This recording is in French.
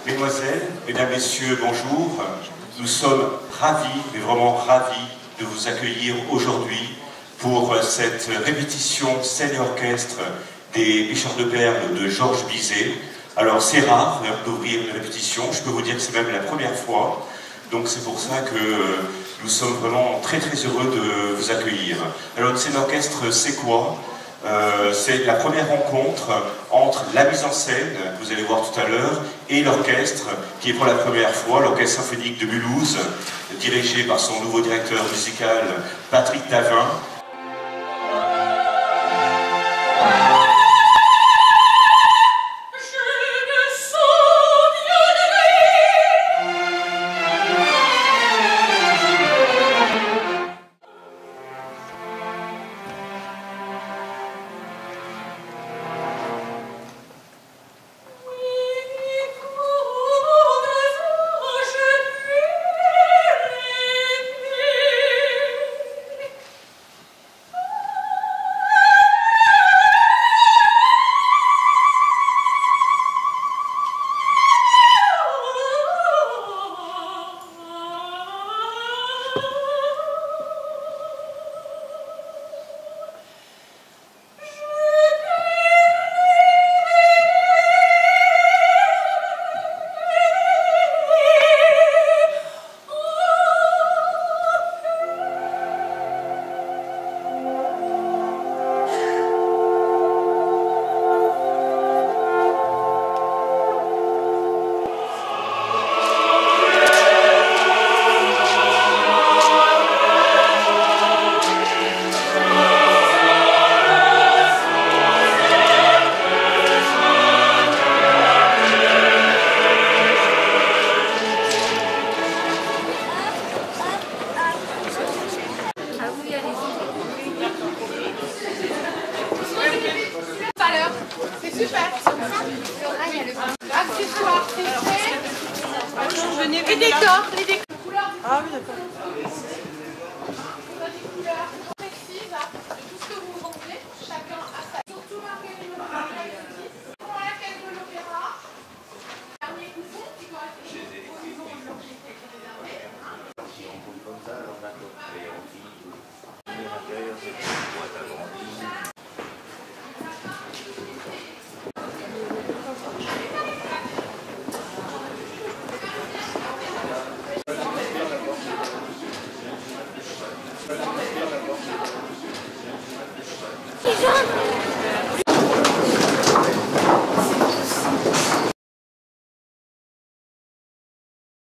Mesdemoiselles, Mesdames, Messieurs, bonjour. Nous sommes ravis, mais vraiment ravis de vous accueillir aujourd'hui pour cette répétition scène et orchestre des Pêcheurs de perles de Georges Bizet. Alors c'est rare d'ouvrir une répétition, je peux vous dire que c'est même la première fois. Donc c'est pour ça que nous sommes vraiment très heureux de vous accueillir. Alors une scène orchestre, c'est quoi? C'est la première rencontre entre la mise en scène, que vous allez voir tout à l'heure, et l'orchestre, qui est pour la première fois l'Orchestre Symphonique de Mulhouse, dirigé par son nouveau directeur musical, Patrick Tavin. C'est super. Accessoires, les décors, les décors. Ah oui, d'accord. Des couleurs précises de tout ce que vous vendez. Chacun a sa. Surtout marqué le nom pour la caisse de l'opéra. Dernier coupon qui correspond au niveau de l'objectif réservé. Si on compte comme ça, alors d'accord. Et on finit. L'intérieur, c'est une boîte agrandie. Jean